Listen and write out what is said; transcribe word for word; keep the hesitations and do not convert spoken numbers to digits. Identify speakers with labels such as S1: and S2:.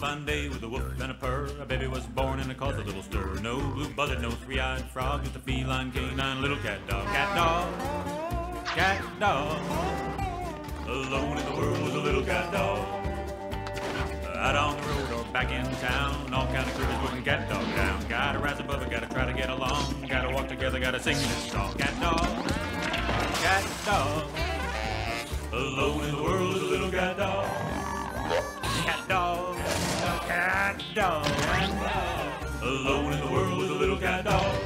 S1: fine day with a woof and a purr, a baby was born and it caused a little stir. No blue-buzzard, no three-eyed frog, just a feline canine little cat dog. Cat dog, cat dog. Alone in the world was a little cat dog. Out on the road or back in town, all kind of critters putting cat dog down. Gotta rise above it, gotta try to get along, gotta walk together, gotta sing this song. Cat dog, cat dog. Alone in the world is a little cat dog. Cat dog, cat dog. Alone in the world is a little cat dog.